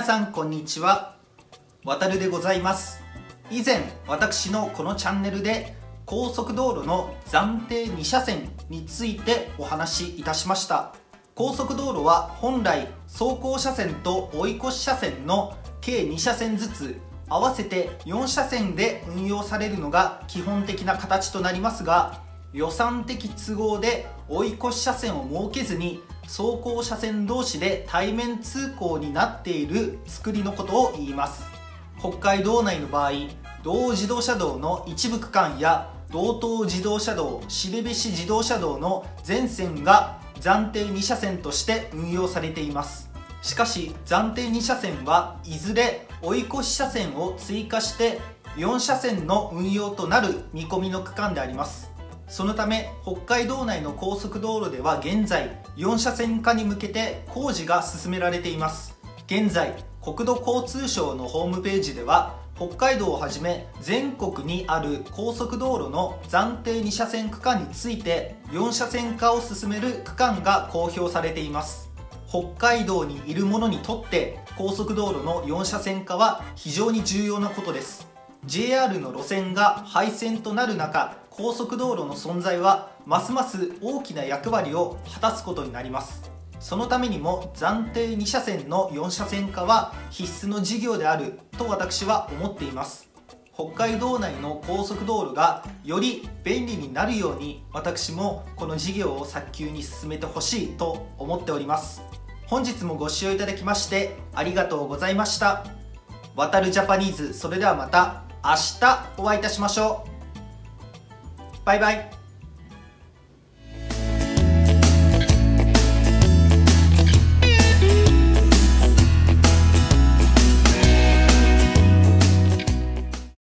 さんこんにちは、わたるでございます。以前私のこのチャンネルで高速道路の暫定2車線についてお話しいたしました。高速道路は本来走行車線と追い越し車線の計2車線ずつ合わせて4車線で運用されるのが基本的な形となりますが、予算的都合で追い越し車線を設けずに走行車線同士で対面通行になっている作りのことを言います。北海道内の場合、道央自動車道の一部区間や道東自動車道、後部市自動車道の全線が暫定2車線として運用されています。しかし暫定2車線はいずれ追い越し車線を追加して4車線の運用となる見込みの区間であります。そのため北海道内の高速道路では現在4車線化に向けて工事が進められています。現在国土交通省のホームページでは北海道をはじめ全国にある高速道路の暫定2車線区間について4車線化を進める区間が公表されています。北海道にいる者にとって高速道路の4車線化は非常に重要なことです。 JR の路線が廃線となる中、高速道路の存在はますます大きな役割を果たすことになります。そのためにも暫定2車線の4車線化は必須の事業であると私は思っています。北海道内の高速道路がより便利になるように私もこの事業を早急に進めてほしいと思っております。本日もご視聴いただきましてありがとうございました。わたるジャパニーズ、それではまた明日お会いいたしましょう。バイバイ。